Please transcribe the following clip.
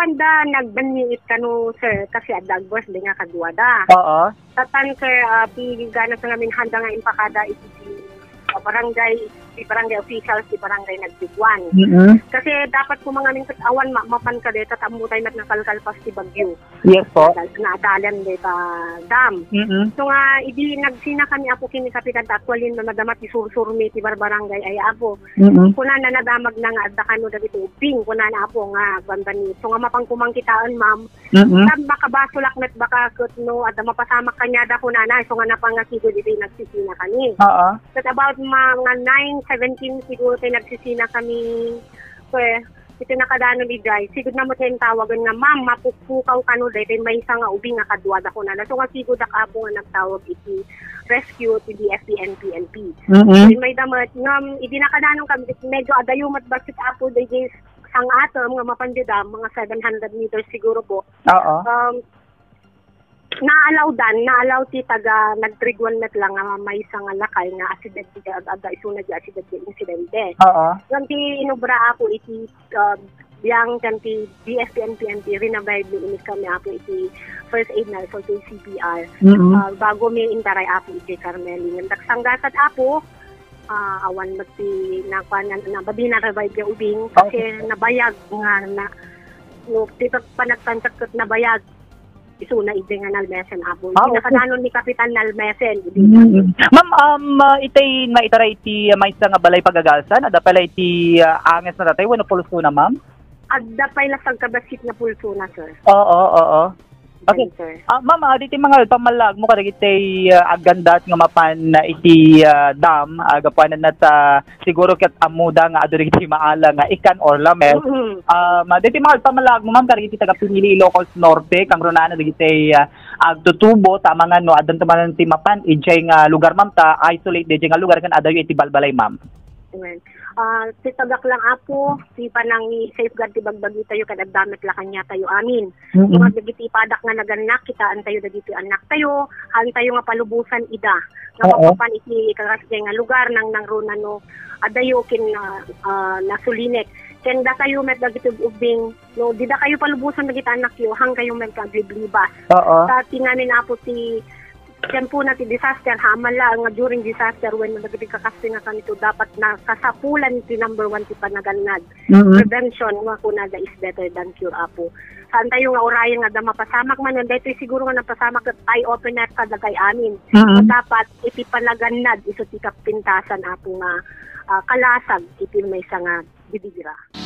panda nagbaniit kanu sir kasi adag birthday nga kadwada. Oo. Tatan sir pigana sa ngamin handa nga impakada iti barangay officials di barangay nagdigwan. Kasi dapat kung mga ming awan mapan ka dito tamutay mat nakalkalpas ti bagyo. Yes po. Naatalan dito dam. So nga idi nagsina kami apo kini kapitan takwalin na madamat ti sursurmi ti barangay ay apo. Kuna na nadamag na nga adda kanu dagiti uping kuna na apo nga bandani. So nga mapangkumang kitaan ma'am. Tam baka basulak net baka kutno adda mapasamak kanya da kuna na so nga napangasigo dito nagsisina kami. Oo. At about mga 9:17 siguro tayo nagsisina kami. Ito nakadano ni Jai. Siguro na mo tayong tawagan nga, ma'am, mapupukaw ka no dahil may isa nga ubing nga kadwada ko na. So nga siguro na kapo nga nagtawag iti rescue ti DFP and PNP. May damat nga, hindi nakadano kami, medyo adayumat basit apo dahil sang atom nga mapandida, mga 700 meters siguro po. Oo. Naalaw ti taga nagtrigwan met lang nga may isang lakay nga aksidente ada isuna di aksidente insidente. Oo. Ganti inubra ako iti biyang kanti DFP and PNP rinabayad ni kami ako iti first aid na so iti CPR. Bago may intaray ako iti Carmeli. Nang sanggasat ako awan magti nakuanan na babi na revive yung ubing kasi nabayag nga na no tito panagtansak nabayag isuna ide nga nalmesen apo. Nakadanon ni Kapitan Nalmesen. Ma'am, itay maitaray iti may nga balay pagagalsan, ada pala iti anges na tatay, wano pulso na ma'am? Adda pala sa kabasit na pulso na sir. Oo. Okay. Ma'am, dito mga pamalag mo kada itay agandat nga mapan na iti dam, agapanan na ta siguro kat amuda nga ado iti maala nga ikan or lamet. Dito mga pamalag mo ma'am kada iti taga Pinili Ilocos Norte, kang runana diti agtutubo tama nga no adan tamanan ti mapan ijay nga lugar ma'am ta isolate di nga lugar kan adayo iti balbalay ma'am. Titagak lang apo, si panang safeguard ti bagbagi tayo kadagdamit la kanya tayo amin. Mga dagiti padak nga naganak, kitaan tayo dagiti anak tayo, hali tayo nga palubusan ida. Napapapan iti kakasya nga lugar nang runa no, adayo kin nasulinek. Kenda kayo met dagiti ubing, no, dida kayo palubusan dagiti anak yo, hang kayo met kagliblibas. Sa tinganin apo ti tempo na ti disaster hamala nga during disaster when nagiti kakasya nga kanito dapat na kasapulan ti number 1 ti panaganad. Prevention nga kunada is better than cure apo. Saan tayo nga orayan nga da mapasamak man dito siguro nga napasamak at eye opener kada kay amin. Dapat iti panaganad iso ti kapintasan apo nga kalasag iti may nga bibigira.